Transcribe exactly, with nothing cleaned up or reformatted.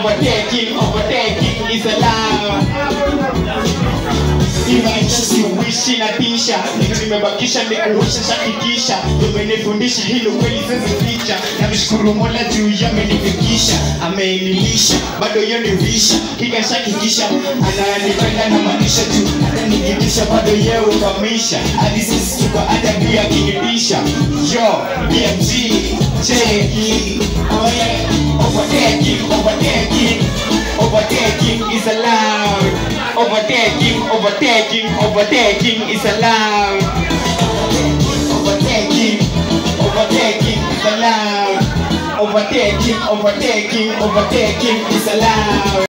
overtaking, overtaking is allowed. Imanisha siuishi na tisha, ndio nimebakisha nikuosha shakikisha. Umenifundisha hilo kweli sasa picha. Namshukuru Mola juu yamenifikisha, amenilisha, bado yeye ni visha. Kika shakikisha, ananipenda na maanisha juu, ananigitisha bado yeye ukamisha. Hadi sisi tuko hata pia kinibisha. Yo, B M G, Cheki, oh yeah, overtaking, overtaking, overtaking is allowed. Overtaking, overtaking, overtaking is allowed. Overtaking, overtaking is allowed. Overtaking, overtaking, overtaking is allowed.